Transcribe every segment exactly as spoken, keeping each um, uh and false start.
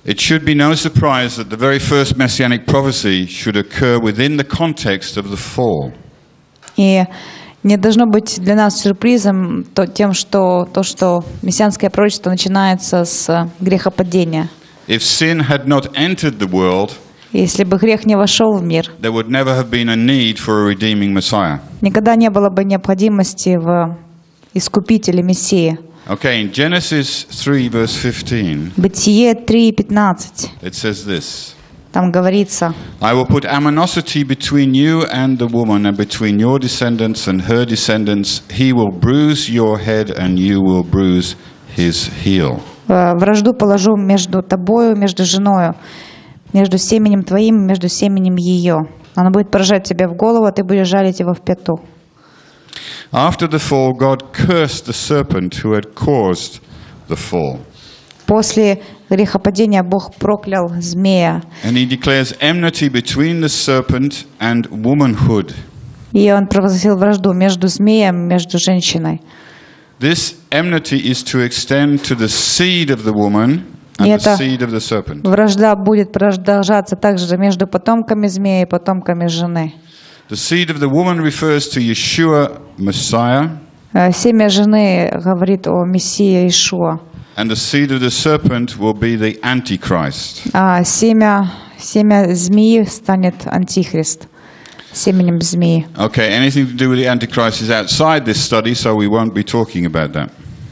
It should be no surprise that the very first messianic prophecy should occur within the context of the fall. И не должно быть для нас сюрпризом то, тем, что то, что мессианское пророчество начинается с грехопадения. If sin had not entered the world, если бы грех не вошел в мир, there would never have been a need for a redeeming Messiah. Никогда не было бы необходимости в искупителе Мессии. Okay, in Genesis three verse fifteen. Бытие три пятнадцать. It says this. Там говорится: I will put animosity between you and the woman, and between your descendants and her descendants. He will bruise your head, and you will bruise his heel. Вражду положу между тобою, между женою, между семенем твоим и между семенем ее. Она будет поражать тебя в голову, а ты будешь жалить его в пяту. After the fall, God cursed the serpent who had caused the fall. После грехопадения Бог проклял змея. And he declares enmity between the serpent and womanhood. И он провозгласил вражду между змеем, между женщиной. This enmity is to extend to the seed of the woman and the seed of the serpent. Вражда будет продолжаться также между потомками змея и потомками жены. The seed of the woman refers to Yeshua, Messiah. Семя жены говорит о Мессии Иешуа. And the seed of the serpent will be the Antichrist. А семя семя змеи станет антихрист. Семенем змеи. Okay, anything to do with the Antichrist is outside this study, so we won't be talking about that.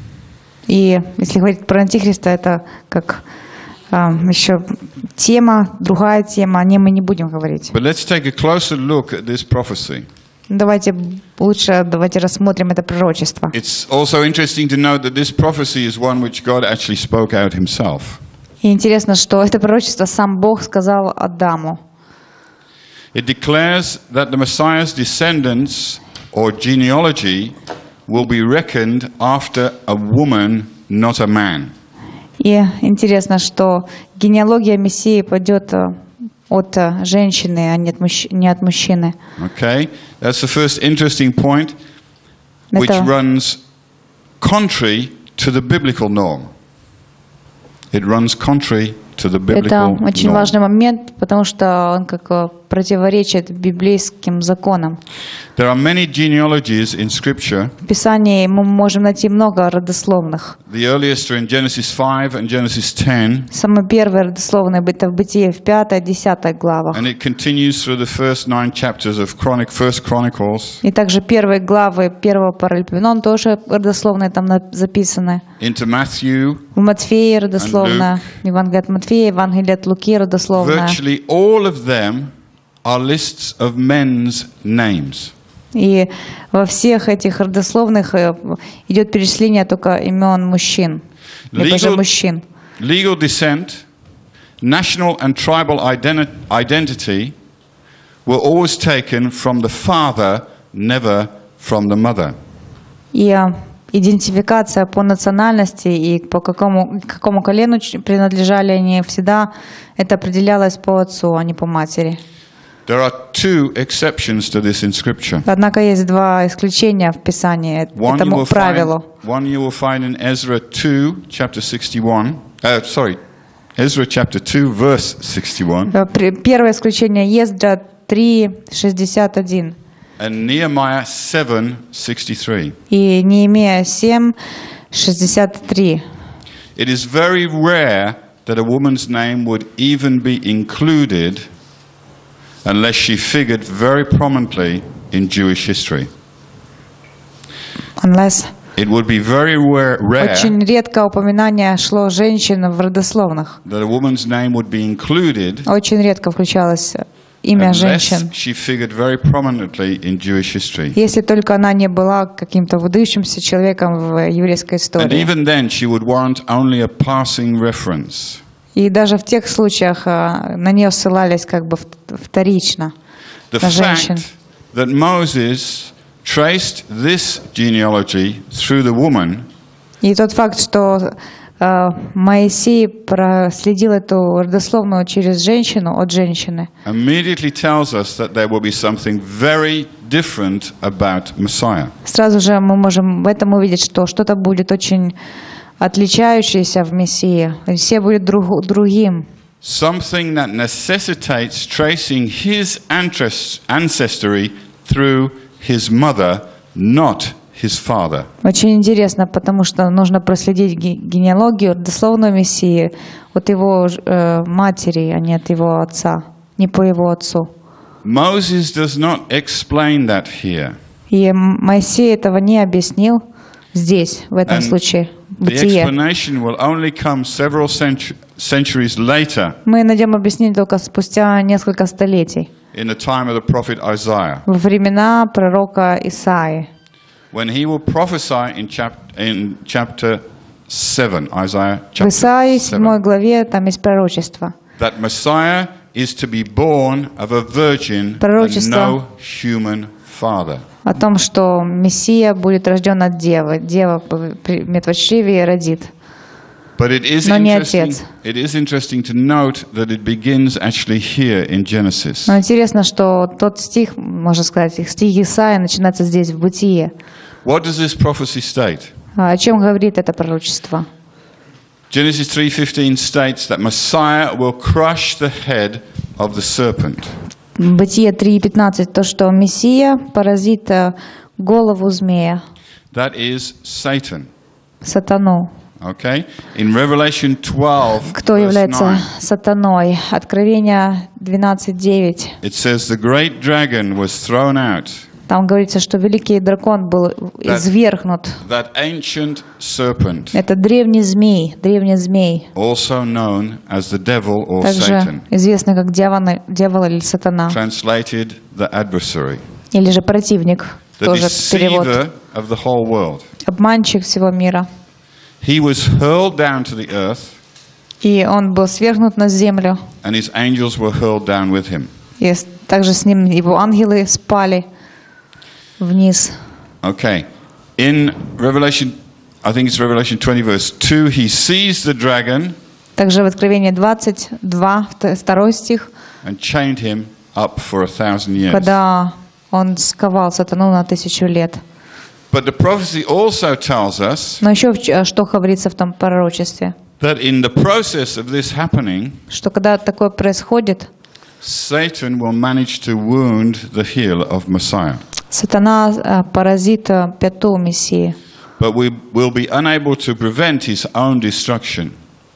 И если говорить про антихриста, это как а, еще тема, другая тема, о ней мы не будем говорить. But let's take a closer look at this prophecy. Давайте лучше давайте рассмотрим это пророчество. It's also interesting to note that this prophecy is one which God actually spoke out himself. И интересно, что это пророчество сам Бог сказал Адаму. It declares that the Messiah's descendants or genealogy will be reckoned after a woman, not a man. И интересно, что генеалогия Мессии пойдет от женщины, а не от, мужч... не от мужчины. Okay, that's the first interesting point, which Это... runs contrary to the biblical norm. It runs contrary to the biblical Это norm. очень важный момент, потому что он как противоречит библейским законам. There are many genealogies in Scripture. В Писании мы можем найти много родословных. The earliest are in Genesis five and Genesis ten. Самые первые родословные это в Бытие в пятой, десятой главах. And it continues through the first nine chapters of Chronic, First Chronicles. И также первые главы первого Паралипоменон тоже родословные там записаны. Into Matthew. В Матфея родословная, Евангелие от Матфея, Евангелие от Луки родословная. Virtually all of them are lists of men's names. И во всех этих родословных идет перечисление только имен мужчин, либо же мужчин. Legal descent, national and tribal identity were always taken from the father, never from the mother. И идентификация по национальности и по какому, какому колену принадлежали они всегда, это определялось по отцу, а не по матери. There are two exceptions to this in Scripture. Однако есть два исключения в Писании One этому you will правилу. Find, one you will find in Ezra two, chapter sixty-one. Uh, sorry, Ezra chapter two, verse sixty-one. Первое исключение Ездра три шестьдесят один. And Nehemiah seven sixty-three. И Неемия семь шестьдесят три. It is very rare that a woman's name would even be included unless she figured very prominently in Jewish history. Unless it would be very rare, rare очень редко упоминание шло женщин в родословных. That a woman's name would be included. Очень редко включалось имя женщин. She figured very prominently in Jewish history. Если только она не была каким-то выдающимся человеком в еврейской истории. And even then she would warrant only a passing reference. И даже в тех случаях на нее ссылались как бы вторично, на женщин. That Moses traced this genealogy through the woman. И тот факт, что Моисей проследил эту родословную через женщину от женщины. Immediately tells us that there will be something very different about Messiah. Сразу же мы можем в этом увидеть, что что-то будет очень отличающийся в Мессии. Мессия будет друг, другим. Something that necessitates tracing his ancestry through his mother, not his father. Очень интересно, потому что нужно проследить генеалогию дословную Мессии от его э, матери, а не от его отца, не по его отцу. Moses does not explain that here. И Моисей этого не объяснил здесь, в этом And случае. the Бытие. explanation will only come several centu- centuries later Мы найдем объяснение только спустя несколько столетий, in the time of the prophet Isaiah, во времена пророка Исаии, when he will prophesy in, chap- in chapter seven, Isaiah в chapter Исаии седьмой seven, главе там есть пророчество. that Messiah is to be born of a virgin and Пророчество. no human father. О том, что Мессия будет рожден от девы. Дева примет в чреве и родит. But it is Но не interesting, отец. it is interesting to note that it begins actually here in Genesis. Но интересно, что тот стих, можно сказать, стих Исаии начинается здесь, в Бытие. What does this prophecy state? А о чем говорит это пророчество? Genesis three fifteen states that Messiah will crush the head of the serpent. Бытие три пятнадцать, то, что Мессия поразит э, голову змея, That is Satan. сатану. Okay? In Revelation twelve, Кто verse является nine, сатаной? Откровение двенадцать девять. it says the great dragon was thrown out, Там говорится, что великий дракон был извергнут. that ancient serpent, Это древний змей, древний змей, also known as the devil or также Satan, известный как дьявол, дьявол или сатана, translated the adversary, или же противник, the тоже перевод, deceiver of the whole world. обманщик всего мира. He was hurled down to the earth, И он был свергнут на землю, and his angels were hurled down with him. и с- также с ним его ангелы спали вниз. Okay. In Revelation, I think it's Revelation twenty, verse two, he sees the dragon Также в Откровении двадцать два, вт- второй стих, and chained him up for a thousand years. когда он сковал сатану на тысячу лет. But the prophecy also tells us Но еще в ч- что говорится в том пророчестве, that in the process of this happening, что когда такое происходит, Satan will manage to wound the heel of Messiah. сатана э, поразит э, пяту Мессии. But we will be unable to prevent his own destruction.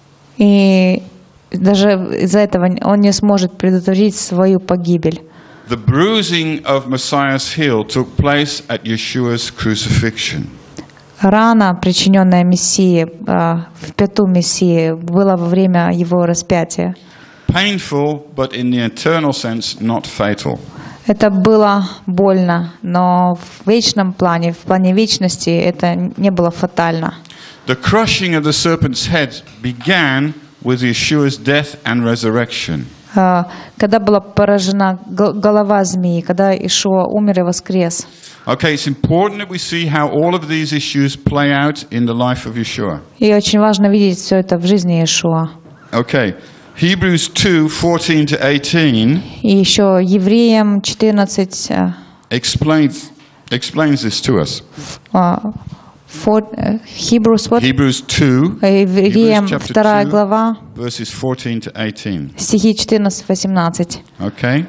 И даже из-за этого он не сможет предотвратить свою погибель. The bruising of Messiah's heel took place at Yeshua's crucifixion. Рана, причиненная Мессии, э, в пяту Мессии, была во время его распятия. Painful, but in the eternal sense, not fatal. Это было больно, но в вечном плане, в плане вечности, это не было фатально. The crushing of the serpent's head began with Yeshua's death and resurrection. Э, Когда была поражена г- голова змеи, когда Ишуа умер и воскрес. Okay, it's important that we see how all of these issues play out in the life of Yeshua. И очень важно видеть все это в жизни Ишуа. Okay, Hebrews two fourteen to eighteen И еще Евреям четырнадцать, э, explains explains this to us. э, for- э, Hebrews, what? Hebrews two, Э, Евреям Hebrews chapter вторая two, глава, verses fourteen to eighteen. стихи четырнадцать восемнадцать. Okay.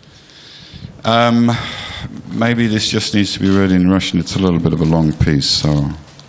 Um, maybe this just needs to be read in Russian. It's a little bit of a long piece, so.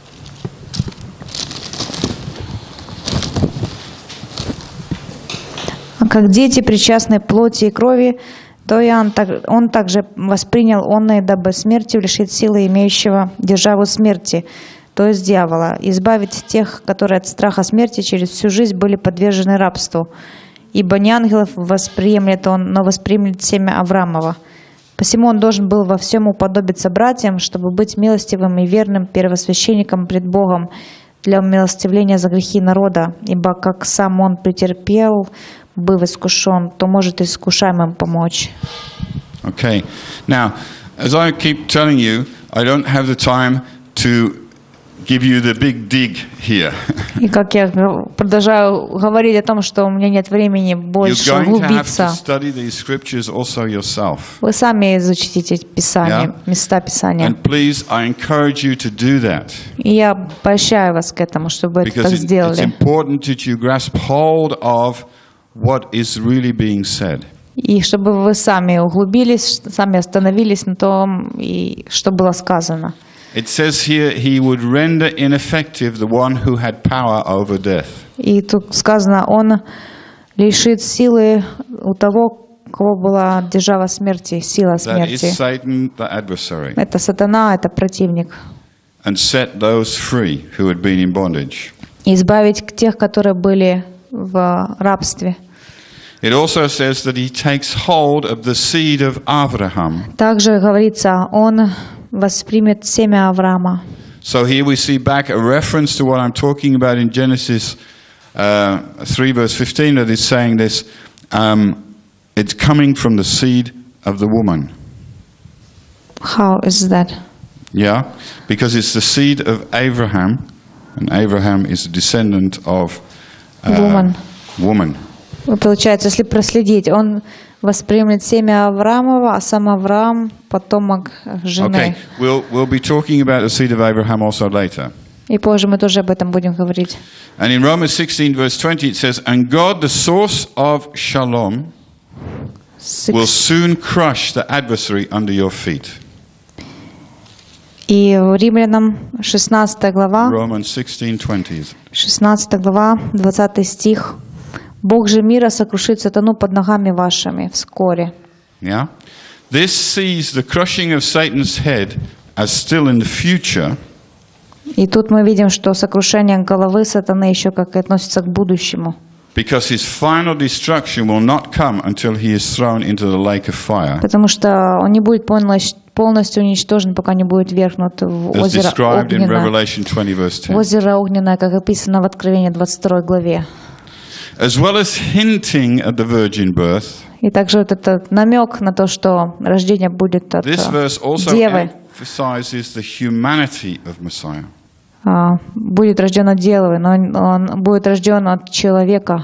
Как дети, причастные плоти и крови, то и он, так, он также воспринял онное, дабы смертью лишить силы имеющего державу смерти, то есть дьявола, избавить тех, которые от страха смерти через всю жизнь были подвержены рабству. Ибо не ангелов восприемлет он, но восприемлет семя Авраамова. Посему он должен был во всем уподобиться братьям, чтобы быть милостивым и верным первосвященником пред Богом для умилостивления за грехи народа, ибо как сам он претерпел, быв искушен, то может искушаемым помочь. Okay. Now, as I keep telling you, I don't have the time to give you the big dig here. И как я г- продолжаю говорить о том, что у меня нет времени You're больше going to have to углубиться, study these scriptures also yourself. вы сами изучите эти писания, Yeah. места Писания. And please, I encourage you to do that. И я поощряю вас к этому, чтобы это Because так it- it's сделали. important that you grasp hold of what is really being said. И чтобы вы сами углубились, сами остановились на том, и что было сказано. It says here, he would render ineffective the one who had power over death. И тут сказано, он лишит силы у того, у кого была держава смерти, сила That is смерти. Satan, the adversary. Это сатана, это противник. And set those free who had been in bondage. И избавить тех, которые были в рабстве. It also says that he takes hold of the seed of Abraham. Также говорится, он воспримет семя Авраама. So here we see back a reference to what I'm talking about in Genesis uh, three verse fifteen, that is saying this, um, it's coming from the seed of the woman. How is that? Yeah, because it's the seed of Abraham, and Abraham is a descendant of uh, Woman. woman. Получается, если проследить, он воспримет семя Авраамова, а сам Авраам потомок жены. Okay, we'll, we'll be talking about the seed of Abraham also later. И позже мы тоже об этом будем говорить. And in Romans sixteen verse twenty it says, and God, the source of shalom, will soon crush the adversary under your feet. И в Римлянам шестнадцатая глава, Romans sixteen twenty. шестнадцатая глава, двадцатый стих. Бог же мира сокрушит сатану под ногами вашими вскоре. Yeah? This sees the crushing of Satan's head as still in the future, И тут мы видим, что сокрушение головы сатаны еще как относится к будущему. because his final destruction will not come until he is thrown into the lake of fire, Потому что он не будет полностью полностью уничтожен, пока не будет вергнут в as озеро described in Огненное. Revelation twenty verse ten. Озеро Огненное, как описано в Откровении двадцать второй главе. As well as hinting at the virgin birth, И также вот этот намек на то, что рождение будет от this э, verse also девы, emphasizes the humanity of Messiah. а, будет рожден от девы, но он, он будет рожден от человека,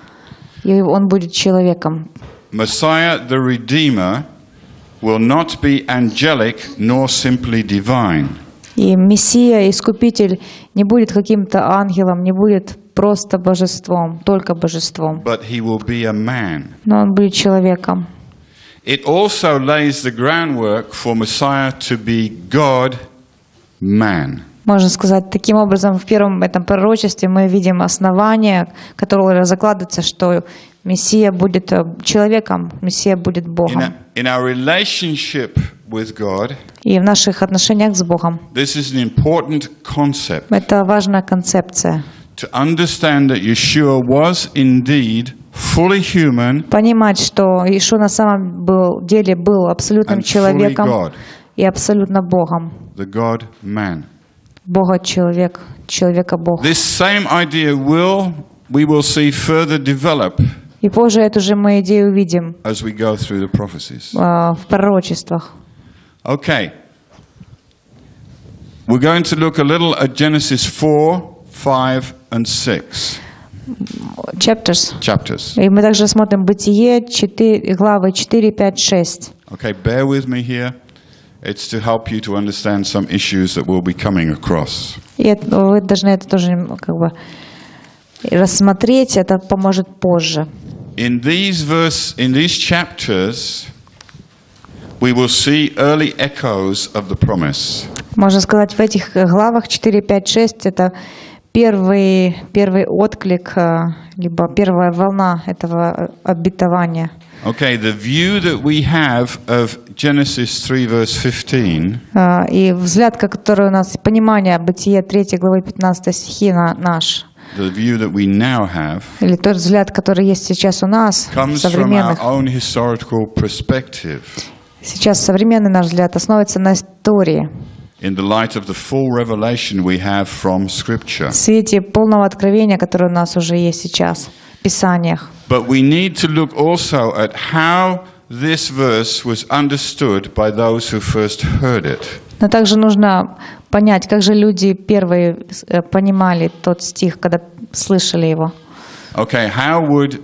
и он будет человеком. Messiah, the Redeemer, will not be angelic nor simply divine. И Мессия, Искупитель, не будет каким-то ангелом, не будет просто божеством, только божеством, But he will be a man. но он будет человеком. It also lays the groundwork for Messiah to be God, man. Можно сказать, таким образом, в первом этом пророчестве мы видим основание, которое закладывается, что Мессия будет э, человеком, Мессия будет In, Богом. a, in our relationship with God, И в наших отношениях с Богом this is an important concept. это важная концепция. To understand that Yeshua was indeed fully human Понимать, что Иешуа на самом был- деле был абсолютным and fully человеком God, и абсолютно Богом. the God-man. Бога-человек, человека-Бог. This same idea will, we will see further develop И позже эту же мы идею увидим as we go through the prophecies. э, в пророчествах. Okay. We're going to look a little at Genesis four, five, and six Chapters. chapters. И мы также смотрим Бытие, четыре, главы четыре, пять, шесть. Okay, bear with me here. It's to help you to understand some issues that we'll be coming across. И это- вы должны это тоже нем- как бы рассмотреть, это поможет позже. In these verse, in these chapters, we will see early echoes of the promise. Можно сказать, в этих главах четыре, пять, шесть это первый, первый отклик, э, либо первая волна этого обетования. Okay, the view that we have of Genesis three verse fifteen Э, И взгляд, который у нас, понимание Бытие третьей главы пятнадцатой стихи на- наш, the view that we now have или тот взгляд, который есть сейчас у нас, comes from our современных. own historical perspective Сейчас современный наш взгляд основывается на истории, in the light of the full revelation we have from Scripture. в свете полного откровения, которое у нас уже есть сейчас в Писаниях. But we need to look also at how this verse was understood by those who first heard it. Но также нужно понять, как же люди первые э, понимали тот стих, когда слышали его. Okay, how would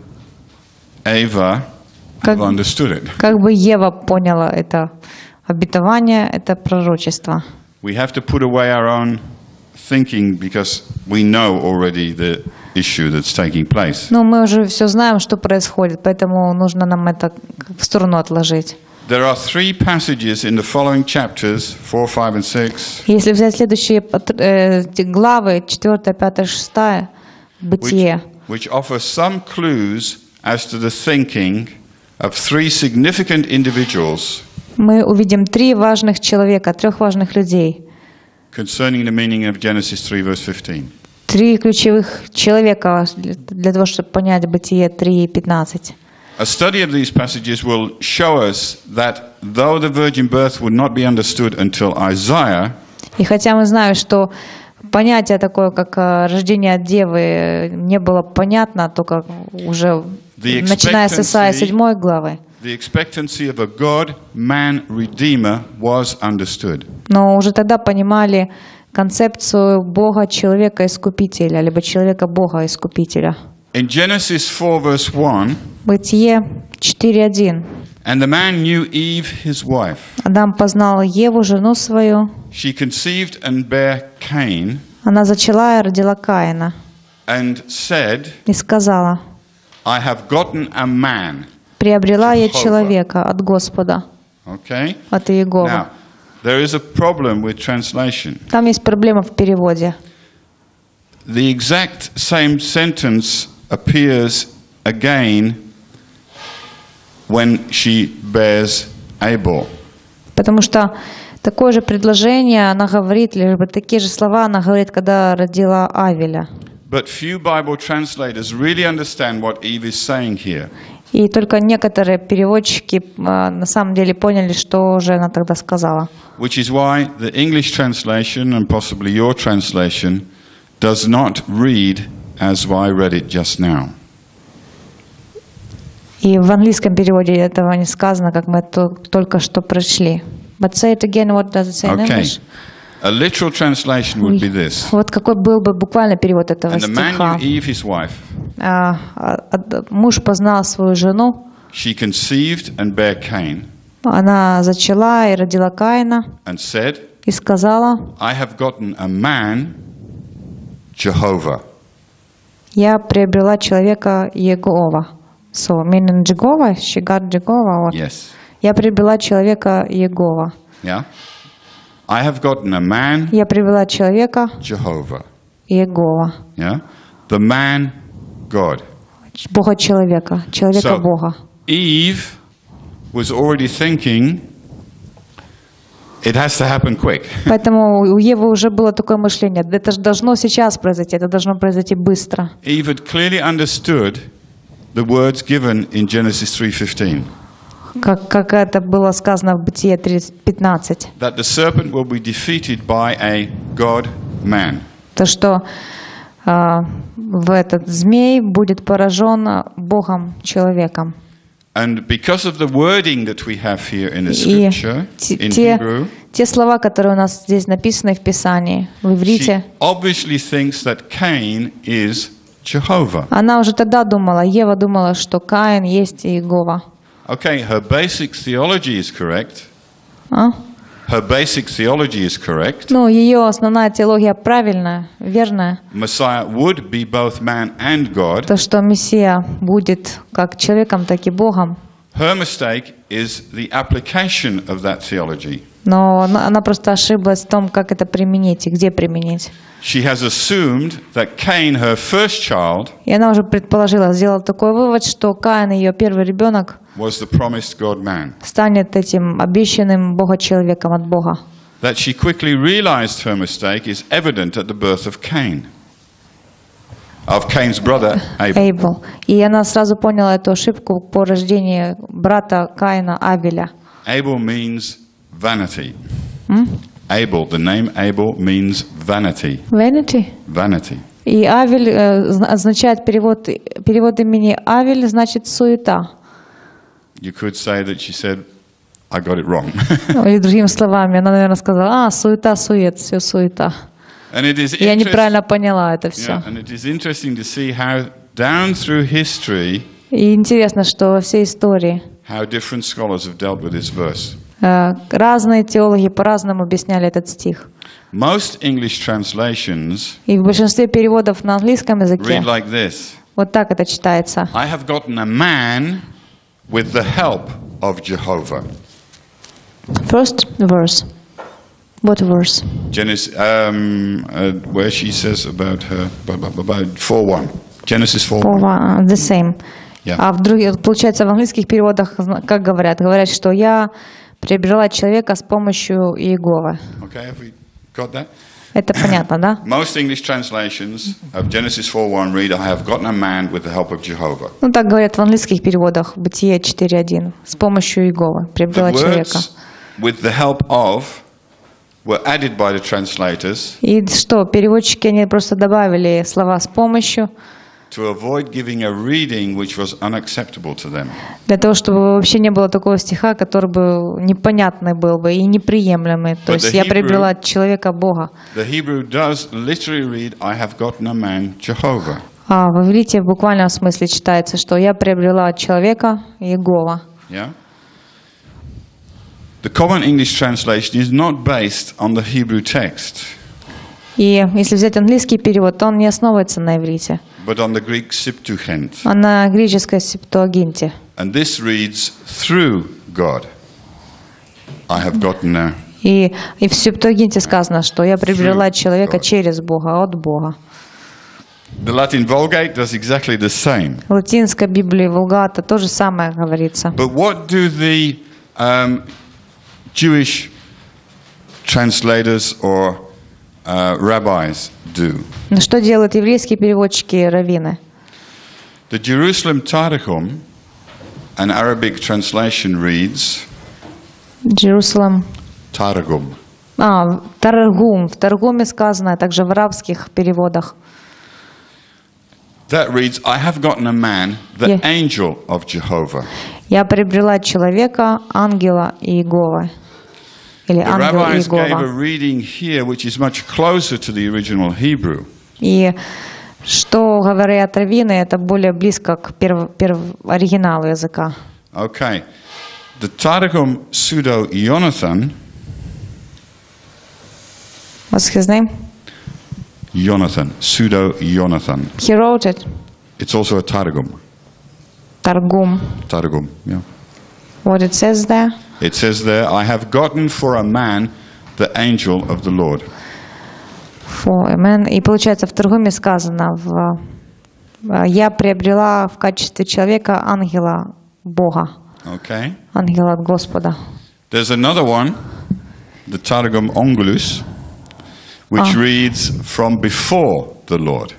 Eva Как, have understood it? как бы Ева поняла это обетование, это пророчество. We have to put away our own thinking because we know already the issue that's taking place. Ну, мы уже все знаем, что происходит, поэтому нужно нам это в сторону отложить. There are three passages in the following chapters, four, five, and six, Если взять следующие э, главы, четвёртая, пятая, шестая, which, Бытие, which offer some clues as to the thinking of three significant individuals мы увидим три важных человека, трех важных людей. concerning the meaning of Genesis three, verse fifteen. Три ключевых человека для, для того, чтобы понять Бытие три пятнадцать. A study of these passages will show us that though the virgin birth would not be understood until Isaiah, И хотя мы знаем, что понятие такое, как э, рождение от девы, не было понятно только уже The начиная с Исаии expectancy- седьмой главы. the expectancy of a God-man redeemer was understood. Но уже тогда понимали концепцию Бога человека-искупителя, либо человека-Бога-искупителя. In Genesis four, verse one, Бытие четыре один. and the man knew Eve, his wife. Адам познал Еву, жену свою. She conceived and bare Cain, Она зачала и родила Каина. and said, И сказала: I have gotten a man. «Приобрела я Jehovah. человека от Господа, Okay? от Иеговы». Now, there is a problem with translation. Там есть проблема в переводе. The exact same sentence appears again when she bears Abel. Потому что такое же предложение она говорит, либо такие же слова она говорит, когда родила Авеля. But few Bible translators really understand what Eve is saying here. И только некоторые переводчики а, на самом деле поняли, что же она тогда сказала. Which is why the English translation and possibly your translation does not read as I read it just now. И в английском переводе этого не сказано, как мы то- только что прочли. But say it again, what does it say in Okay. English? A literal translation would be this. Вот какой был бы буквально перевод этого And the man стиха. knew Eve, his wife. А, а, а, муж познал свою жену, She conceived and bare Cain, она зачала и родила Каина, and said, и сказала: I have gotten a man, Jehovah. «Я приобрела человека Иегова». So, meaning Jehovah, she got Jehovah. What? Yes. Я приобрела человека Иегова. Yeah? I have gotten a man, Я привела человека Jehovah. Иегова. Yeah? The man, God. Бога человека, человека So, Бога. Eve was already thinking, it has to happen quick. Поэтому у Евы уже было такое мышление: это же должно сейчас произойти, это должно произойти быстро. Eve had clearly understood the words given in Genesis three fifteen, Как, как это было сказано в Бытие три пятнадцать. that the serpent will be defeated by a God-man. То, что а, в этот змей будет поражен Богом человеком. And because of the wording that we have here in the И scripture, те, in те, Hebrew, те слова, которые у нас здесь написаны в Писании, в she иврите, obviously thinks that Cain is Jehovah. она уже тогда думала, Ева думала, что Каин есть Иегова. Okay, her basic theology is correct. А? Her basic theology is correct. Ну, ее основная теология правильная, верная. Messiah would be both man and God. То, что Мессия будет как человеком, так и Богом. Her mistake is the application of that theology. Но она, она просто ошиблась в том, как это применить и где применить. She has assumed that Cain, her first child, И она уже предположила, сделала такой вывод, что Каин, ее первый ребенок, was the promised God-man. станет этим обещанным Бога-человеком от Бога. That she quickly realized her mistake is evident at the birth of Cain, of Cain's brother Abel. Эйбл. И она сразу поняла эту ошибку по рождению брата Каина Авеля. Abel means vanity. М? Abel, the name Abel means vanity. Vanity. Vanity. И Авель э, зна- означает перевод, перевод имени Авель значит суета. You could say that she said, I got it wrong. Или другими словами, она, наверное, сказала, а, суета, сует, все суета. And it is Я interest- неправильно поняла это все. yeah, and it is interesting to see how down through history, И интересно, что во всей истории how different scholars have dealt with this verse. э, разные теологи по-разному объясняли этот стих. Most English translations И в большинстве переводов на английском языке read like this: вот так это читается. I have gotten a man with the help of Jehovah. First verse. What verse? Genesis, um, uh, where she says about her, about four one. Genesis four one. Over, the same. Yeah. А в других, получается, в английских переводах, зна- как говорят? Говорят, что я приобрела человека с помощью Иеговы. Okay, have we got that? Это понятно, да? Most English translations of Genesis four one read, I have gotten a man with the help of Jehovah. Ну, так говорят в английских переводах, Бытие четыре один. С помощью Иеговы приобрела The человека. words with the help of were added by the translators И что, переводчики, они просто добавили слова «с помощью», to avoid giving a reading which was unacceptable to them. для того, чтобы вообще не было такого стиха, который бы непонятный был бы и неприемлемый. То But есть the я Hebrew- приобрела человека Бога. The Hebrew does literally read, I have gotten a man, Jehovah. А в иврите в буквальном смысле читается, что я приобрела человека Иегова. Yeah? The common English translation is not based on the Hebrew text, И если взять английский перевод, то он не основывается на иврите, but on the Greek Septuagint. а на греческой септуагинте. And this reads, through God, I have gotten a... И, и в септуагинте сказано, что я приобрела Through человека God. через Бога, от Бога. The Latin Vulgate does exactly the same. В латинской Библии Вулгата то же самое говорится. But what do the um, Jewish translators or uh, rabbis do? Но что делают еврейские переводчики и раввины? The Jerusalem Targum, an Arabic translation reads, Jerusalem. Targum. А, Таргум. В Таргуме сказано, а также в арабских переводах. That reads, I have gotten a man, the Yeah. angel of Jehovah. Я приобрела человека, ангела Иеговы. Или The ангел rabbis gave a Иегова. reading here which is much closer to the original Hebrew. И что говорят раввины, это более близко к перв, перв- оригиналу языка. Okay. The Targum Pseudo Jonathan, What's his name? Jonathan, Pseudo Jonathan. He wrote it. It's also a Targum. Targum. Targum, yeah. What it says there? It says there, I have gotten for a man the angel of the Lord. For a man. И получается, в Таргуме сказано, в, я приобрела в качестве человека ангела Бога, Okay. ангела от Господа. There's another one, the Targum Ongelus, which Ah. reads from before the Lord.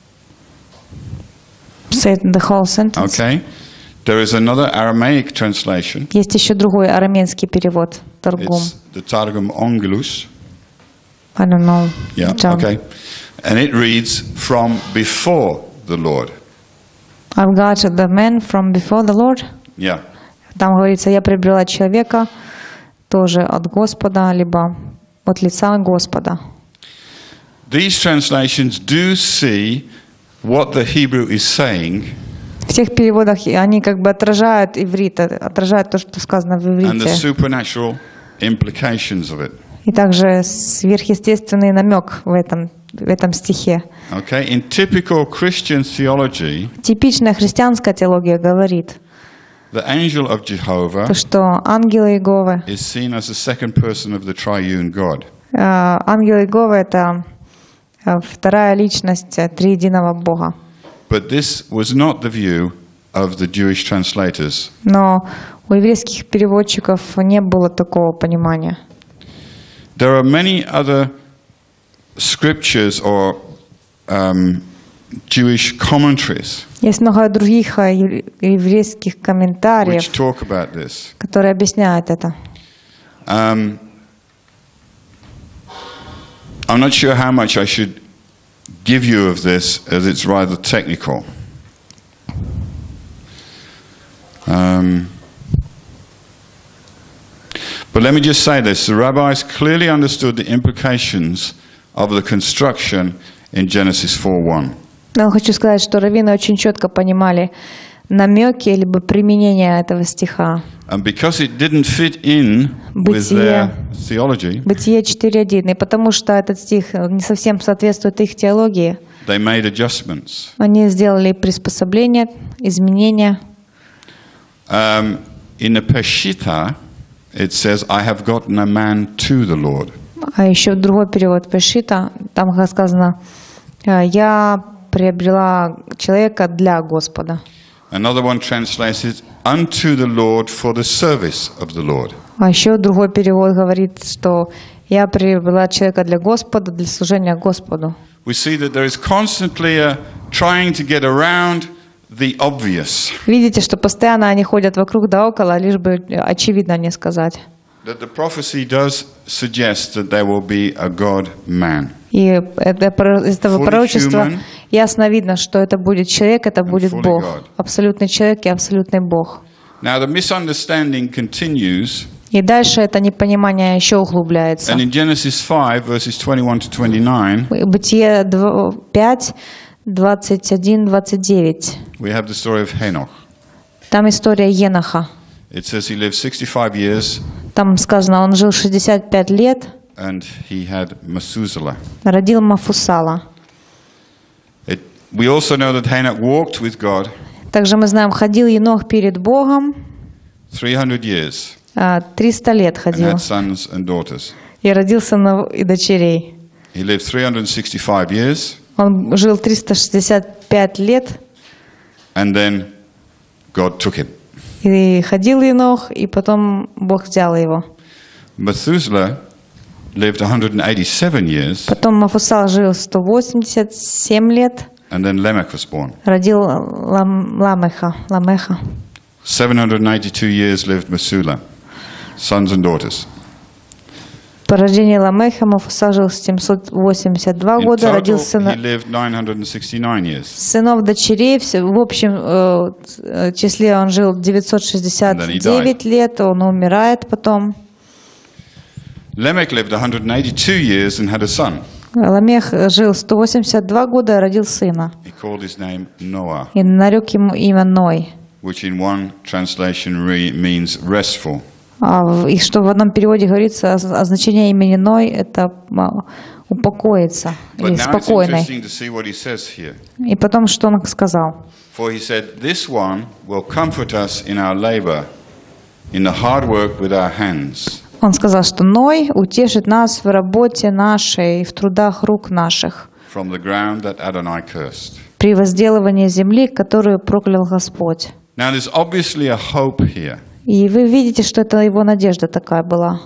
Say the whole sentence. Okay. There is another Aramaic translation. Есть еще другой арамейский перевод, Таргум. It's the Targum Ongelus. I don't know. Yeah, John. okay. And it reads from before the Lord. I've got the man from before the Lord. Yeah. Там говорится, я приобрела человека тоже от Господа, либо от лица Господа. These translations do see what the Hebrew is saying В тех переводах они как бы отражают иврит, отражают то, что сказано в and the иврите. supernatural implications of it. И также сверхъестественный намек в этом, в этом стихе. Okay. In typical Christian theology, Типичная христианская теология говорит, the angel of Jehovah то, что ангел Иеговы, is seen as the second person of the triune God. э, ангел Иеговы — это э, вторая личность э, триединого Бога. But this was not the view of the Jewish translators. Но у еврейских переводчиков не было такого понимания. There are many other scriptures or um, Jewish commentaries Есть много других э, ев- еврейских комментариев, which talk about this. которые объясняют это. Um, I'm not sure how much I should give you of this, as it's rather technical. Um, But let me just say this. The rabbis clearly understood the implications of the construction in Genesis four one. Но хочу сказать, что раввины очень четко понимали намеки либо применение этого стиха. And because it didn't fit in with their theology, Бытие четыре один. И потому что этот стих не совсем соответствует их теологии, they made adjustments. они сделали приспособления, изменения. Um, in the Peshitta, it says, I have gotten a man to the Lord. А еще другой перевод Пешита, там сказано, я приобрела человека для Господа. Another one translates it, unto the Lord for the service of the Lord. А еще другой перевод говорит, что я приобрела человека для Господа, для служения Господу. We see that there is constantly a trying to get around the obvious. Видите, что постоянно они ходят вокруг да около, лишь бы очевидно не сказать. That the prophecy does suggest that there will be a God-man. И это, из этого Fully пророчества human, ясно видно, что это будет человек, это будет fully Бог. God. Абсолютный человек и абсолютный Бог. Now the misunderstanding continues, И дальше это непонимание еще углубляется. and in Genesis five, verses twenty-one to twenty-nine, Бытие пять, двадцать один, двадцать девять. we have the story of Henoch. Там история Еноха. It says he lived sixty-five years, Там сказано, он жил шестьдесят пять лет, and he had Methuselah. родил Мафусала. It, we also know that Henoch walked with God Также мы знаем, ходил Енох перед Богом, three hundred years а, триста лет and ходил, had sons and daughters. и родил сынов и дочерей. He lived three hundred sixty-five years, Он жил триста шестьдесят пять лет, and then God took him. и ходил Енох, и потом Бог взял его. Methuselah lived one hundred eighty-seven years, Потом Мафусал жил сто восемьдесят семь лет, and then Lamech was born. родил Лам, Ламеха, Ламеха. seven hundred eighty-two years lived Methuselah, sons and daughters. По рождению Ламеха Мафусал жил семьсот восемьдесят два In года, родил total, he сына, lived nine hundred sixty-nine years. сынов, дочерей. Все, в общем э, числе он жил девятьсот шестьдесят девять лет, он умирает потом. Lamech lived one hundred eighty-two years and had a son. Ламех жил сто восемьдесят два года, родил сына. He called his name Noah, И нарек ему имя Ной. which in one translation re- means restful. А в- И что в одном переводе говорится, о о значении имени Ной, это а, упокоиться But или now it's спокойной. interesting to see what he says here. И потом, что он сказал? For he said, this one will comfort us in our labor, in the hard work with our hands. Он сказал, что Ной утешит нас в работе нашей и в трудах рук наших, From the ground that Adonai cursed. при возделывании земли, которую проклял Господь. Now there's obviously a hope here. И вы видите, что это его надежда такая была.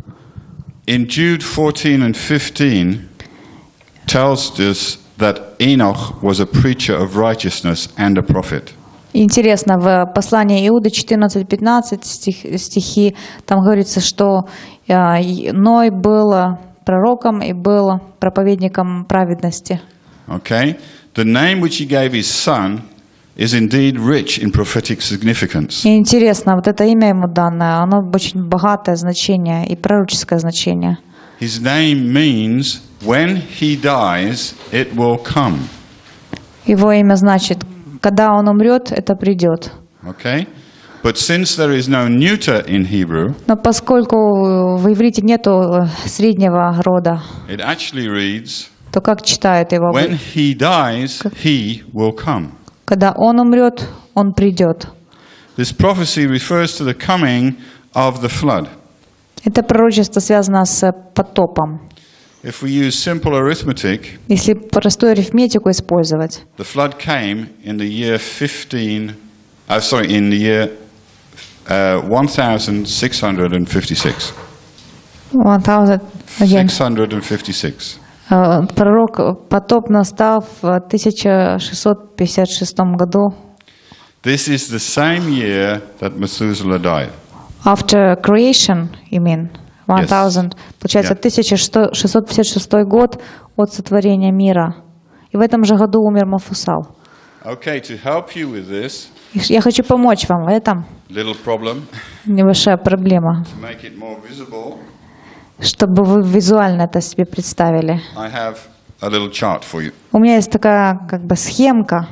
In Jude fourteen and fifteen tells us that Enoch was a preacher of righteousness and a prophet. Интересно, в послании Иуды четырнадцать пятнадцать стих, стихи, там говорится, что э, Ной был пророком и был проповедником праведности. Okay? The name which he gave his son is indeed rich in prophetic significance. И интересно, вот это имя ему данное, оно очень богатое значение и пророческое значение. His name means when he dies, it will come. Его имя значит, когда он умрет, это придет. Okay? But since there is no neuter in Hebrew, Но поскольку в иврите нету среднего рода, it actually reads, то как читают его? when he dies, he will come. Когда он умрет, он придет. This prophecy refers to the coming of the flood. Это пророчество связано с потопом. If we use simple arithmetic, Если простую арифметику использовать, the flood came in the year fifteen, uh, sorry, in the year uh, one thousand six hundred fifty-six. one thousand, again. six hundred fifty-six. Э, Пророк потоп настал в тысяча шестьсот пятьдесят шестом году. This is the same year that Methuselah died. After creation, you mean? one thousand. Yes. Получается, Yeah. тысяча шестьсот пятьдесят шестой год от сотворения мира. И в этом же году умер Мафусал. Okay, to help you with this И я хочу помочь вам в этом. little problem, небольшая проблема. To make it more visible, Чтобы вы визуально это себе представили. I have a little chart for you, У меня есть такая как бы схемка,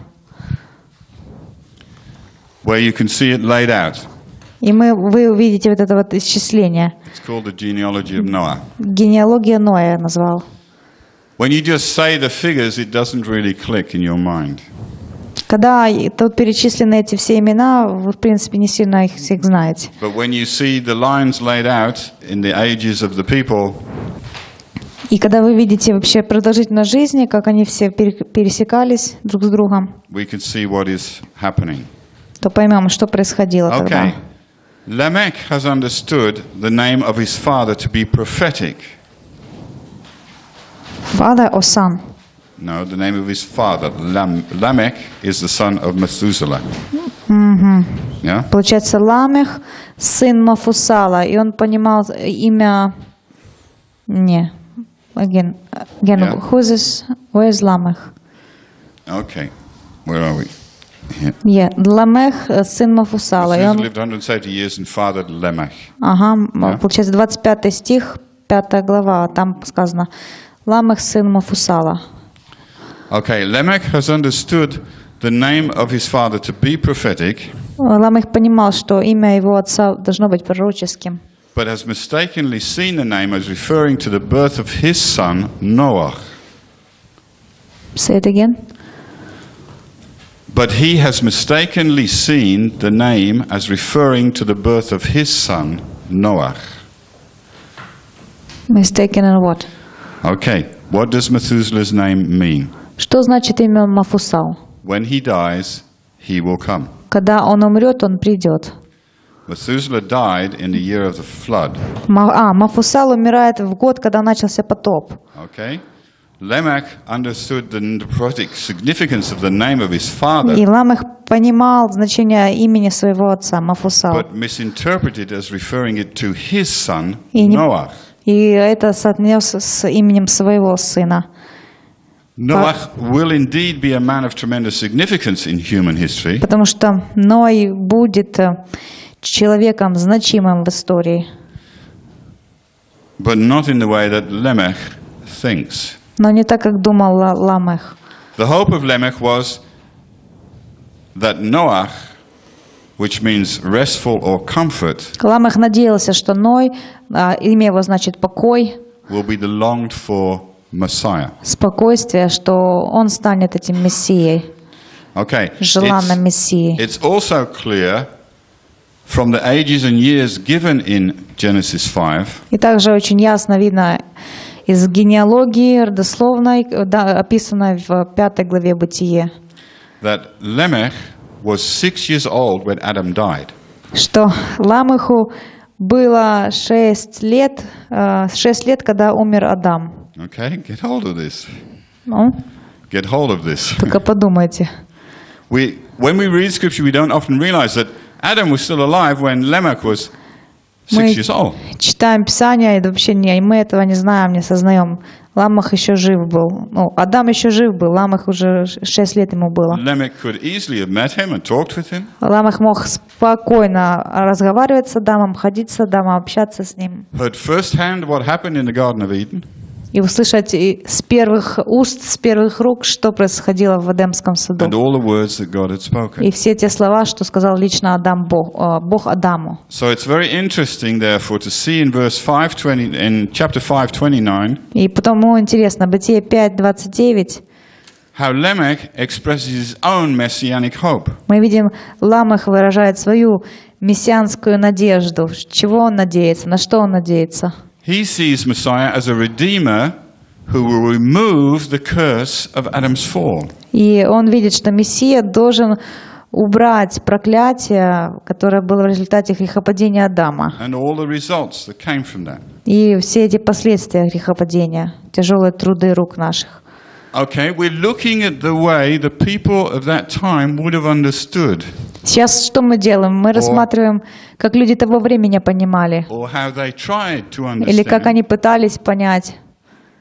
where you can see it laid out. и мы, вы увидите вот это вот исчисление. It's called the genealogy of Noah. Генеалогия Ноя я назвал. When you just say the figures, it doesn't really click in your mind. Когда тут перечислены эти все имена, вы, в принципе, не сильно их всех знаете. But when you see the lines laid out in the ages of the people, И когда вы видите вообще продолжительность жизни, как они все пере- пересекались друг с другом, we can see what is happening. то поймем, что происходило Okay. тогда. Lamech has understood the name of his father to be prophetic. Father or son? No, the name of his father. Lam- Lamech is the son of Methuselah. Yeah? Получается, Ламех, сын Мафусала, и он понимал имя... Не. Again, again Yeah. who is this? Where is Ламех? Okay. Where are we? Here. Yeah. Ламех, э, сын Мафусала. И Methuselah он, lived one hundred seventy years and fathered Lamech. ага, м, Yeah. получается, двадцать пятый стих, пятая глава, там сказано, Ламех, сын Мафусала. Okay, Lamech has understood the name of his father to be prophetic, Ламех понимал, что имя его отца должно быть пророческим, but has mistakenly seen the name as referring to the birth of his son, Noah. Say it again. But he has mistakenly seen the name as referring to the birth of his son, Noah. Mistaken in what? Okay, what does Methuselah's name mean? Что значит имя Мафусал? When he dies, he will come. Когда он умрет, он придет. Methuselah died in the year of the flood. Ма- А, Мафусал умирает в год, когда начался потоп. Okay? Lamech understood the prophetic significance of the name of his father, И Ламех понимал значение имени своего отца, Мафусал. but misinterpreted as referring it to his son, И, не- Noah. и это соотнес с именем своего сына. Noah will indeed be a man of tremendous significance in human history, Потому что Ной будет э, человеком значимым в истории, but not in the way that Lamech thinks. но не так, как думал Ла- Ламех. The hope of Lamech was that Noah, which means restful or comfort, Ламех надеялся, что Ной, а, имя его значит покой, will be the longed for Messiah. спокойствие, что он станет этим Мессией, Okay. желанным It's, Мессией. it's also clear from the ages and years given in Genesis five И также очень ясно видно из генеалогии родословной, да, описанной в пятой главе Бытие, that Lamech was six years old when Adam died. что Ламеху было шесть лет, э, шесть лет, когда умер Адам. Okay, get hold of this. Ну, Get hold of this. только подумайте. We, when we read scripture, we don't often realize that Adam was still alive when Lamech was six Мы years old. читаем Писание, и вообще не, и мы этого не знаем, не сознаем. Ламех еще жив был. Ну, Адам еще жив был, Ламех уже шесть лет ему было. Lamech could easily have met him and talked with him, Ламех мог спокойно разговаривать с Адамом, ходить с Адамом, общаться с ним. heard firsthand what happened in the Garden of Eden, И услышать и с первых уст, с первых рук, что происходило в Эдемском саду. and all the words that God had spoken. И все те слова, что сказал лично Адам Бог, э, Бог Адаму. So it's very interesting, therefore, to see in verse five twenty, in chapter five twenty-nine, И потому интересно, Бытие пять двадцать девять, how Lamech expresses his own messianic hope. мы видим, Ламех выражает свою мессианскую надежду. Чего он надеется, на что он надеется? He sees Messiah as a redeemer who will remove the curse of Adam's fall. И он видит, что Мессия должен убрать проклятие, которое было в результате грехопадения Адама. And all the results that came from that. И все эти последствия грехопадения, тяжелые труды рук наших. Okay, we're looking at the way the people of that time would have understood, Сейчас что мы делаем? Мы рассматриваем, как люди того времени понимали, or how they tried to или как understand они пытались понять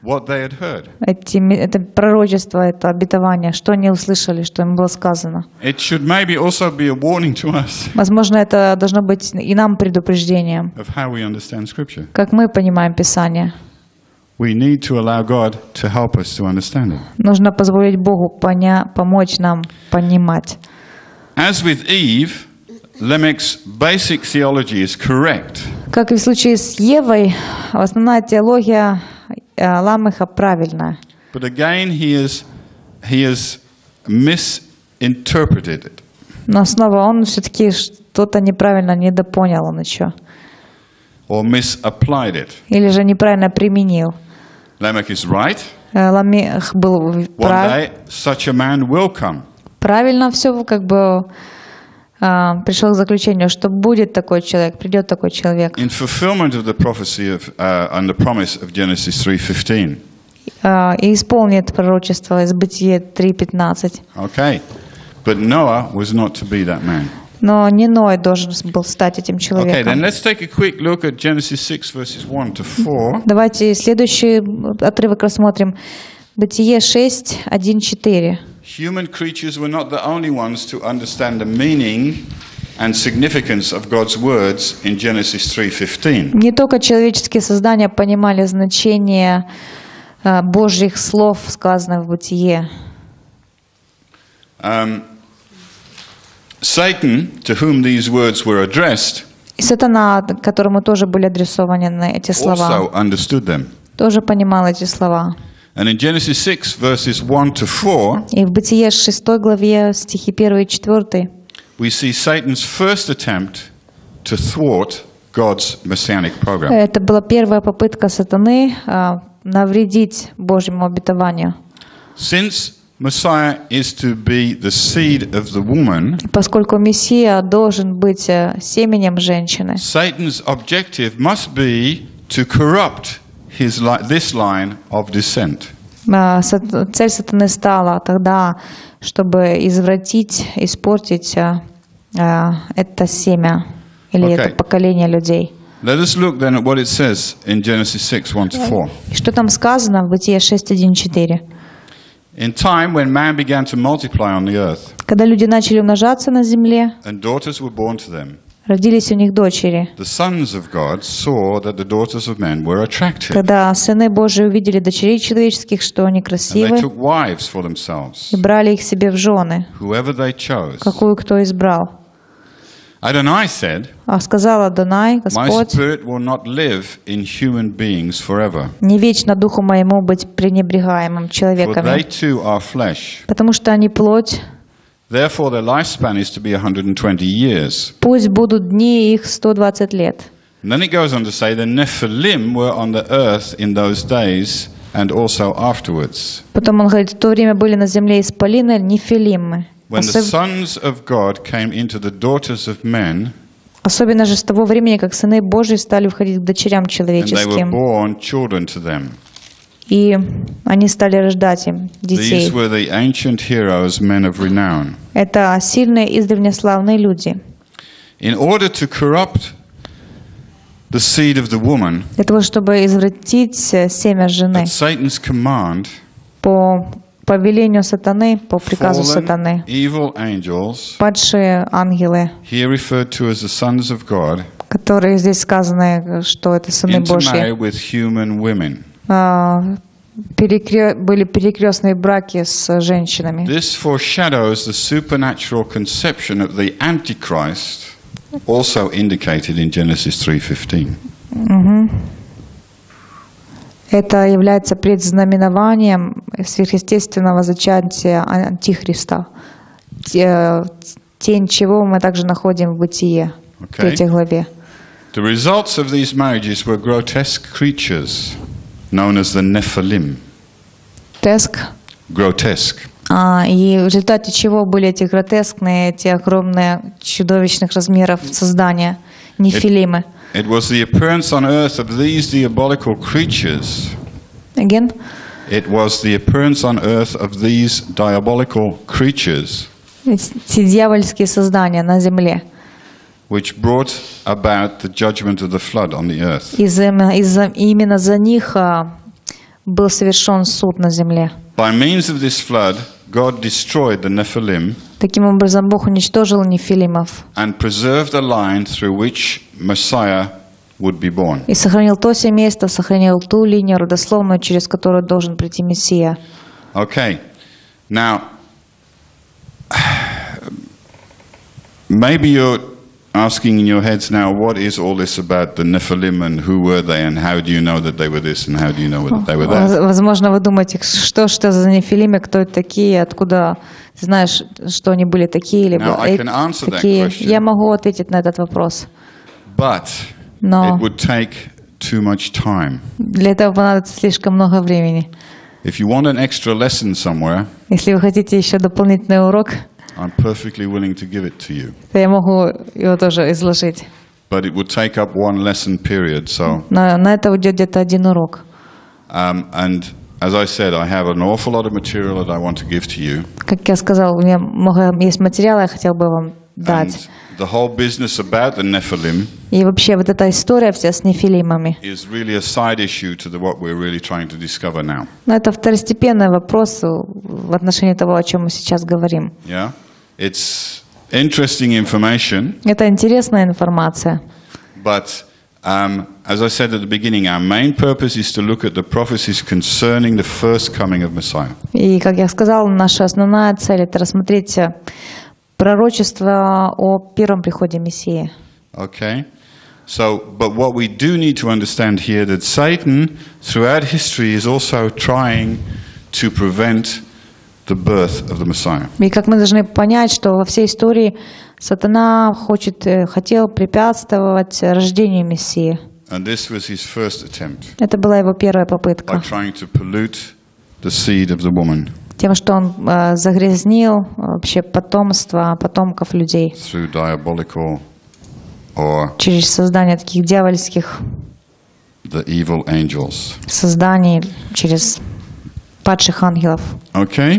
what they had heard. Эти, это пророчество, это обетование, что они услышали, что им было сказано. It should maybe also be a warning to us Возможно, это должно быть и нам предупреждением, of how we understand Scripture. как мы понимаем Писание. We need to allow God to help us to understand it. Нужно позволить Богу поня- помочь нам понимать. As with Eve, Lamech's basic theology is correct. Как и в случае с Евой, основная теология э, Ламеха правильная. But again, he has, he has misinterpreted it. Но снова он все-таки что-то неправильно недопонял он еще. Or misapplied it. Или же неправильно применил. Lamech is right. Э, Ламех был One прав, day, such a man will come. правильно все, как бы э, пришел к заключению, что будет такой человек, придет такой человек. In fulfillment of the prophecy of, uh, and the promise of Genesis three fifteen. Э, и исполнит пророчество из Бытие три пятнадцать. Okay. But Noah was not to be that man. Но не Ной должен был стать этим Okay, then человеком. let's take a quick look at Genesis six, verses one to four. Давайте следующий отрывок рассмотрим. Бытие шесть, один, четыре. Human creatures were not the only ones to understand the meaning and significance of God's words in Genesis three fifteen. Не только человеческие создания понимали значение э, Божьих слов, сказанных в Бытие. Um, Satan, to whom these words were addressed, И сатана, которому тоже были адресованы на эти слова, also understood them. тоже понимал эти слова. And in Genesis six, verses one to four, И в Бытие шестой главе стихи первый и четвёртый we see Satan's first attempt to thwart God's messianic program. это была первая попытка сатаны э, навредить Божьему обетованию. Since Messiah is to be the seed of the woman, Поскольку Мессия должен быть э, семенем женщины, Satan's objective must be to corrupt his li- this line of descent. э, сат- цель сатаны стала тогда, чтобы извратить, испортить э, э, это семя или Okay. это поколение людей. Let us look then at what it says in Genesis six, one to four. И что там сказано в Бытие шесть, один, четыре? In time when man began to multiply on the earth, Когда люди начали умножаться на земле, and daughters were born to them, родились у них дочери. the sons of God saw that the daughters of men were attractive, Когда сыны Божии увидели дочерей человеческих, что они and they красивы, took wives for themselves, и брали их себе в жены, whoever they chose. какую кто избрал. Adonai said, А сказала Адонай, My Господь, spirit will not live in human beings forever, не вечно духу моему быть пренебрегаемым for they человеками, too are flesh. потому что они плоть, Therefore their lifespan is to be one hundred twenty years. пусть будут дни их сто двадцать лет. And then it goes on to say the Nephilim were on the earth in those days and also afterwards. Потом он говорит, в то время были на земле исполины, нефилимы. When the Особ- sons of God came into the daughters of men, Особенно же с того времени, как сыны Божьи стали входить к дочерям and they were человеческим, born children to them. и они стали рождать им детей. These were the ancient heroes, men of renown. Это сильные издревле славные люди. In order to corrupt the seed of the woman, Для того, чтобы извратить э, семя жены at Satan's command, по повелению сатаны, по приказу fallen сатаны, evil angels, падшие ангелы, here referred to as the sons of God, которые здесь сказаны, что это сыны Божьи, intermarry with human women. а, перекре- были перекрестные браки с женщинами. This foreshadows the supernatural conception of the Antichrist, also indicated in Genesis three fifteen. Это является предзнаменованием сверхъестественного зачатия Антихриста, те- тень чего мы также находим в Бытие, в Okay. третьей главе. The results of these marriages were grotesque creatures known as the Nephilim. Теск. Grotesque. А, и в результате чего были эти гротескные, эти огромные чудовищных размеров создания, нефилимы. It was the appearance on earth of these diabolical creatures. Again? It was the appearance on earth of these diabolical creatures Эти дьявольские создания на земле. which brought about the judgment of the flood on the earth. Из, из, именно за них а, был совершен суд на земле. By means of this flood, God destroyed the Nephilim Таким образом, Бог уничтожил нефилимов and preserved a line through which Messiah would be born. и сохранил то семейство, сохранил ту линию родословную, через которую должен прийти Мессия. Okay, now, maybe you're asking in your heads now, what is all this about the Nephilim and who were they and how do you know that they were this and how do you know that they were that? Возможно, вы думаете, что что за нефилимы, кто это такие, откуда знаешь, что они были такие, либо Now, I э- can answer that такие. question. Я могу ответить на этот вопрос, But но it would take too much time. для этого понадобится слишком много времени. If you want an extra lesson somewhere, Если вы хотите еще дополнительный урок, I'm perfectly willing to give it to you. то я могу его тоже изложить. But it would take up one lesson period. So, На, на это уйдет где-то один урок. um, and as I said, I have an awful lot of material that I want to give to you. Как я сказал, у меня много есть материала, я хотел бы вам And дать. the whole business about the Nephilim И вообще вот эта история вся с нефилимами, is really a side issue to the, what we're really trying to discover now. но это второстепенный вопрос в отношении того, о чем мы сейчас говорим. Yeah? It's interesting information, Это интересная информация. but um, as I said at the beginning, our main purpose is to look at the prophecies concerning the first coming of Messiah. И, как я сказала, наша основная цель – это рассмотреть пророчество о первом приходе Мессии. Okay? So, but what we do need to understand here that Satan, throughout history, is also trying to prevent the birth of the Messiah. И как мы должны понять, что во всей истории сатана хочет, э, хотел препятствовать рождению Мессии. And this was his first attempt, Это была его первая by попытка. trying to pollute the seed of the woman Тем, что он э, загрязнил вообще потомство потомков людей through diabolical or через создание таких дьявольских the evil angels. созданий, через падших ангелов. Okay?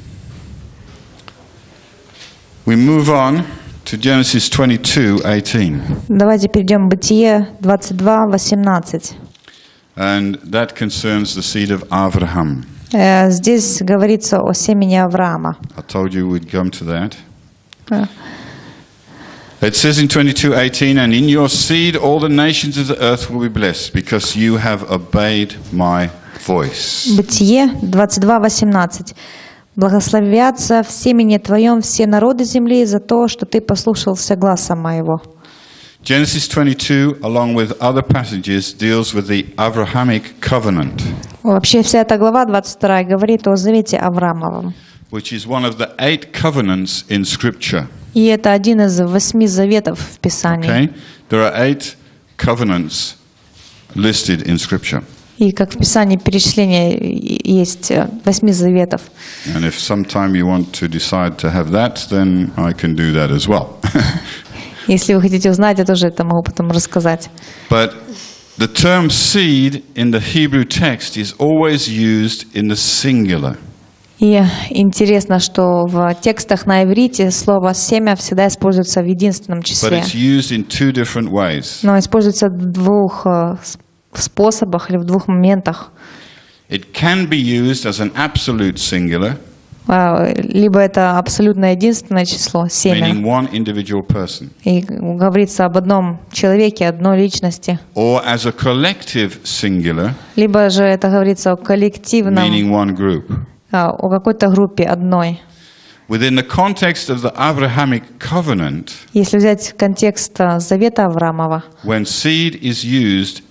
We move on to Genesis twenty-two eighteen. Давайте перейдем к Бытие двадцать два восемнадцать. And that concerns the seed of Abraham. Э, Здесь говорится о семени Авраама. I told you we'd come to that. Э, It says in twenty-two eighteen, and in your seed all the nations of the earth will be blessed, because you have obeyed my voice. Бытие двадцать два восемнадцать. Благословятся в семени твоем все народы земли за то, что ты послушался гласа моего. Genesis twenty-two, along with other passages, deals with the Abrahamic covenant, Вообще вся эта глава двадцать вторая говорит о завете Авраамовом. which is one of the eight covenants in Scripture. И это один из восьми заветов в Писании. Okay? There are eight covenants listed in Scripture. И как в Писании перечисление есть э, восьми заветов. And if sometime you want to decide to have that, then I can do that as well. Если вы хотите узнать, я тоже это могу потом рассказать. But the term seed in the Hebrew text is always used in the singular. И интересно, что в текстах на иврите слово «семя» всегда используется в единственном But числе. it's used in two different ways. Но используется в двух э, с- способах или в двух моментах. It can be used as an absolute singular, А, Либо это абсолютно единственное число, семя, meaning one individual person, и говорится об одном человеке, одной личности. or as a collective singular, Либо же это говорится о коллективном, meaning one group. а, о какой-то группе одной. Within the context of the Abrahamic covenant, Если взять контекст а, завета Авраамова, when seed is used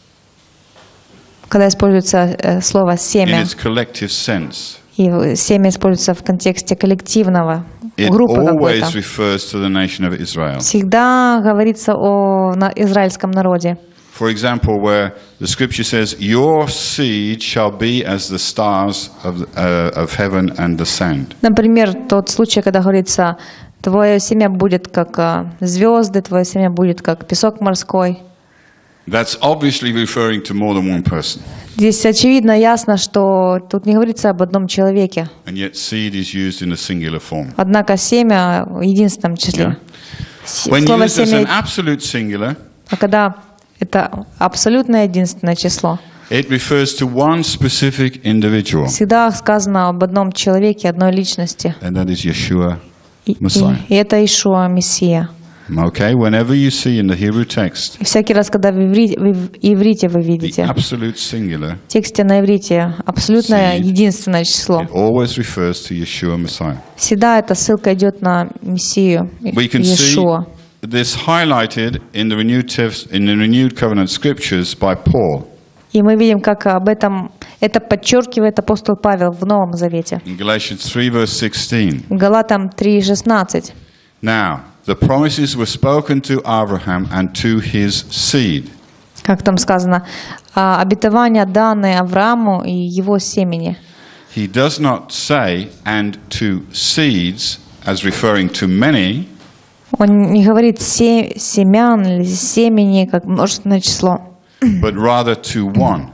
когда используется э, слово in «семя», its collective sense, и в- семя используется в контексте коллективного, it группы always какой-то, refers to the nation of Israel. всегда говорится о на- израильском народе. For example, where the scripture says, "Your seed shall be as the stars of, uh, of heaven and the sand." Например, тот случай, когда говорится, твое семя будет как а, звезды, твое семя будет как песок морской. That's obviously referring to more than one person. Здесь очевидно, ясно, что тут не говорится об одном человеке. And yet seed is used in a singular form. Однако семя в единственном числе. С- When Слово used as an семя, absolute singular, а когда это абсолютно единственное число, It refers to one specific individual, Всегда сказано об одном человеке, одной личности. and that is Yeshua, И, и- Messiah. и это Ишуа, Мессия. Okay, whenever you see in the Hebrew text И всякий раз, когда в иврите, в иврите вы the видите, absolute singular, в тексте на иврите абсолютное Seed. единственное число, it always refers to Yeshua, Messiah. всегда эта ссылка идет на Мессию, We can see Иешуа. this highlighted in the renewed text, in the renewed covenant scriptures by Paul И мы видим, как об этом, это подчеркивает апостол Павел в Новом Завете. in Galatians three verse sixteen. Галатам три шестнадцать. Now, the promises were spoken to Abraham and to his seed. Как там сказано, «А обетования даны Аврааму и его семени». He does not say and to seeds as referring to many, Он не говорит се- семян или семени, как множественное число, but rather to one.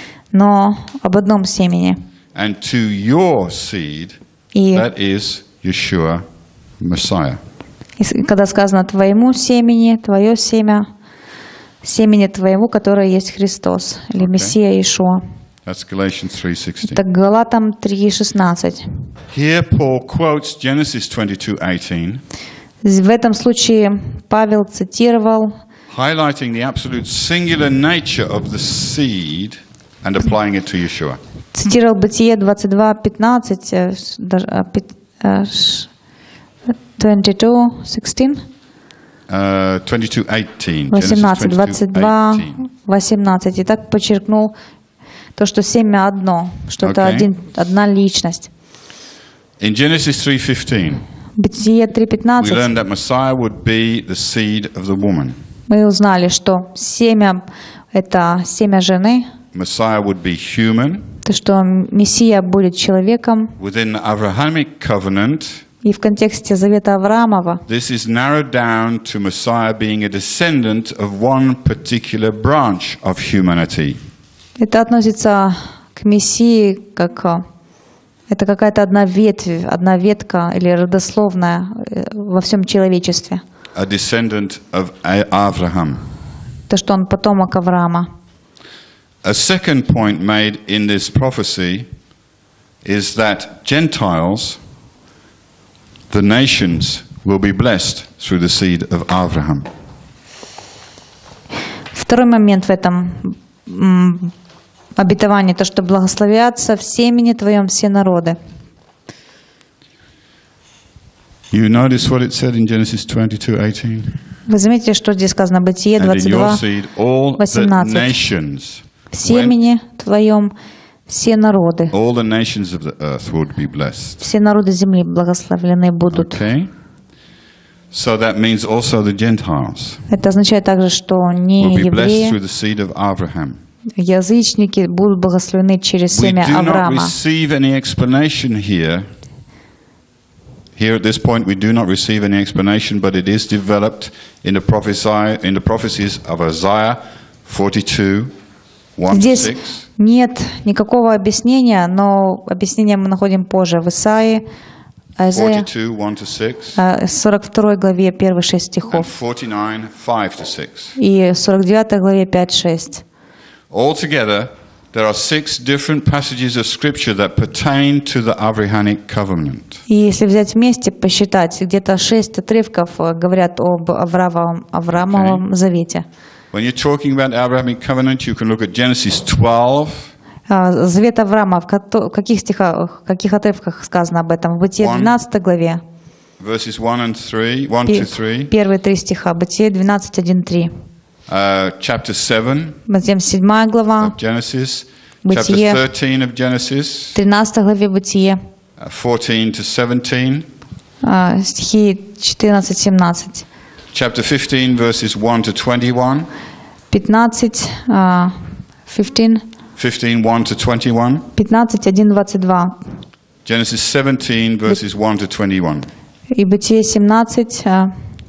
но об одном семени. And to your seed, И that is Yeshua, Messiah. И с- когда сказано «твоему семени», «твое семя», «семени твоему, которое есть Христос», или Окей. Мессия Иешуа. That's Galatians three sixteen. Это Галатам три шестнадцать. Here Paul quotes Genesis twenty-two eighteen, В этом случае Павел цитировал, highlighting the absolute singular nature of the seed and applying it to Yeshua. цитировал Бытие двадцать два пятнадцать, э, с- даже, э, пят- э, ш- двадцать два шестнадцать, Uh, twenty-two eighteen. восемнадцать, двадцать два eighteen. восемнадцать. И так подчеркнул то, что семя одно, что это Окей. один, одна личность. In Genesis three fifteen, Бытие три we пятнадцать. learned that Messiah would be the seed of the woman. Мы узнали, что семя – это семя жены, Messiah would be human. то, что Мессия будет человеком. Within the Abrahamic covenant, И в контексте Завета Авраамова this is narrowed down to Messiah being a descendant of one particular branch of humanity. это относится к Мессии, как э, это какая-то одна ветвь, одна ветка или родословная э, во всем человечестве. A descendant of A- Abraham. То, что он потомок Авраама. A second point made in this prophecy is that Gentiles, the nations, will be blessed through the seed of Abraham. Второй момент в этом м, обетовании, то, что благословятся в семени твоем все народы. You notice what it said in Genesis twenty-two eighteen? Вы заметите, что здесь сказано? Бытие And in двадцать your два seed all the восемнадцать. nations, В семени твоем все народы, all the nations of the earth would be blessed. все народы земли благословлены будут. Okay? So that means also the Gentiles Это означает также, что will не be blessed through евреи, the seed of Abraham. язычники будут благословлены через We семя do not Авраама. receive any explanation here. Here at this point, we do not receive any explanation, but it is developed in the prophesy in the prophecies of Isaiah forty-two, one to Здесь six. нет никакого объяснения, но объяснение мы находим позже в Исаии, Изайя, forty-two, one to six, э, сорок второй главе первые шесть and стихов forty-nine, five to six. и сорок девятой главе пять шесть. Altogether, there are six different passages of Scripture that pertain to the Abrahamic covenant. И если взять вместе, посчитать, где-то шесть отрывков э, говорят об Авраамовом, Авраамовом завете. When you're talking about the Abrahamic covenant, you can look at Genesis twelve, А, Завет Авраама, в кото- в каких стихах, в каких отрывках сказано об этом? В Бытие One. двенадцатой главе, verses one and three, one пе- to three, первые три стиха, Бытие двенадцать, один, три. uh, chapter seven Затем седьмая глава, of Genesis, Бытие. chapter thirteen of Genesis, в тринадцатой главе Бытие, uh, fourteen to seventeen, а, стихи четырнадцать, семнадцать, chapter fifteen, verses one to twenty-one, пятнадцать, а, пятнадцать, fifteen, one to twenty-one, пятнадцать, один, двадцать два. Genesis seventeen, verses one to twenty-one, И Бытие семнадцать, а,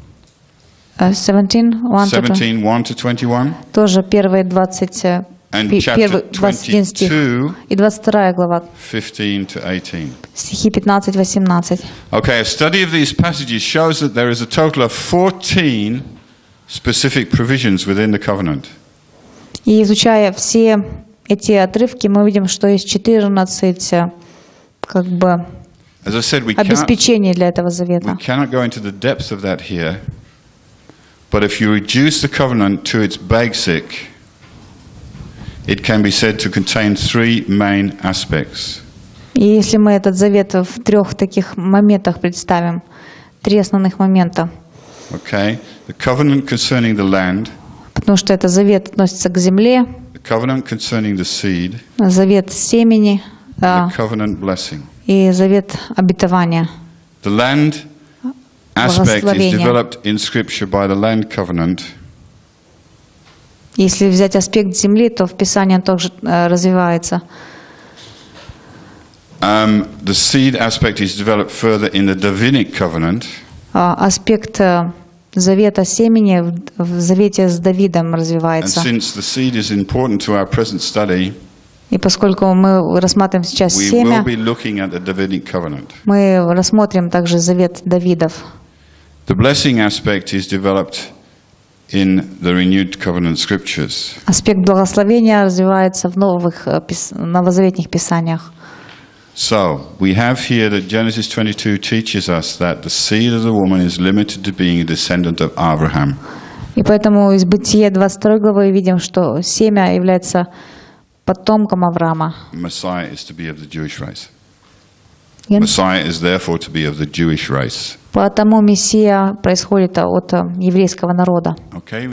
а, семнадцать, one to twenty. seventeen, one to twenty-one, Тоже первые двадцать, э, and пи- chapter первый двадцать один стих. twenty-two, И двадцать вторая глава, fifteen to eighteen. стихи пятнадцать, восемнадцать. Okay, a study of these passages shows that there is a total of fourteen specific provisions within the covenant. И изучая все эти отрывки мы видим, что есть четырнадцать э, как бы As I said, we cannot, обеспечений для этого we завета. cannot go into the depth of that here, but if you reduce the covenant to its basic, it can be said to contain three main aspects. И если мы этот завет в трех таких моментах представим, три основных момента, Okay? The covenant concerning the land, потому что это завет относится к земле, the covenant concerning the seed, завет семени the э, covenant blessing. и завет обетования. The land aspect is Благословение. developed in Scripture by the land covenant. Если взять аспект земли, то в Писании он также э, развивается. Um, the seed aspect is developed further in the Davidic covenant. А, Аспект э, завета семени в, в завете с Давидом And развивается. since the seed is important to our present study, И поскольку мы рассматриваем сейчас we will семя, be looking at the Davidic covenant. мы рассмотрим также завет Давидов. The blessing aspect is developed in the renewed covenant scriptures. Аспект благословения развивается в новых э, пис- новозаветных писаниях. So, we have here that Genesis twenty-two teaches us that the seed of the woman is limited to being a descendant of Abraham. И поэтому из Бытия двадцать второй главы видим, что семя является потомком Авраама. Messiah is to be of the Jewish race. И Messiah is therefore to be of the Jewish race. Потому Мессия происходит от э, еврейского народа. Okay?